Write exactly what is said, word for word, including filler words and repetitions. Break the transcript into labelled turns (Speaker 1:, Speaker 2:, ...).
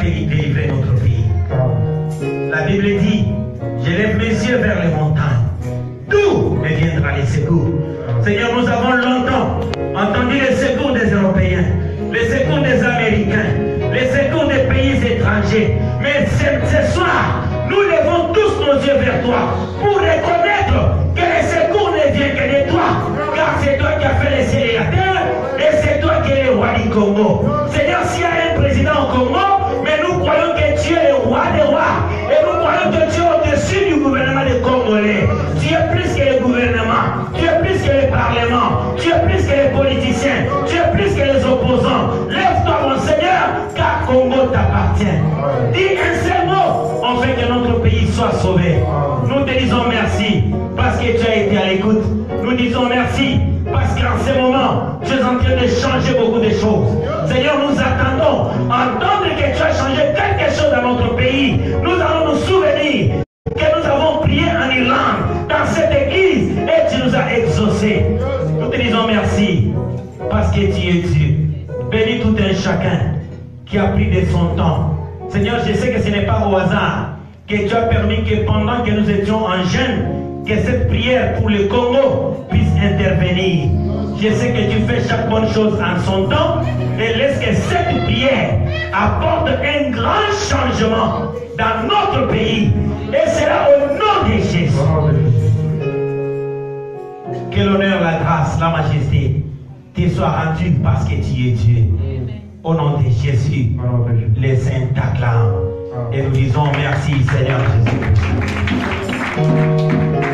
Speaker 1: délivrer notre pays. La Bible dit, je lève mes yeux vers les montagnes. D'où me viendra les secours? Seigneur, nous avons longtemps entendu les secours des Européens, les secours des Américains, les secours des pays étrangers. Mais ce, ce soir, nous levons tous nos yeux vers toi pour reconnaître que les secours ne viennent que de toi, car c'est toi qui as fait les cieux et la terre, et c'est toi qui es le roi du Congo. Seigneur, s'il y a un président au Congo, mais nous croyons que tu es le roi des rois, et nous croyons que tu es au-dessus du gouvernement des Congolais. Tu es plus que le gouvernement, tu es plus que le parlement, tu es plus que les politiciens, tu es plus que les opposants. Lève-toi, mon Seigneur, car Congo t'appartient. Dis un seul mot, on fait que notre pays soit sauvé. Nous te disons merci parce que tu as été à l'écoute. Nous disons merci parce qu'en ce moment, tu es en train de changer beaucoup de choses. Seigneur, nous attendons entendre que tu as changé quelque chose dans notre pays. Nous allons nous souvenir que nous avons prié en Irlande, dans cette église, et tu nous as exaucés. Nous te disons merci parce que tu es Dieu. Bénis tout un chacun qui a pris de son temps. Seigneur, je sais que ce n'est pas au hasard que tu as permis que pendant que nous étions en jeûne, que cette prière pour le Congo puisse intervenir. Je sais que tu fais chaque bonne chose en son temps et laisse que cette prière apporte un grand changement dans notre pays. Et cela au nom de Jésus. Que l'honneur, la grâce, la majesté te soient rendues parce que tu es Dieu. Au nom de Jésus, les saints t'acclament. Et nous disons merci Seigneur Jésus.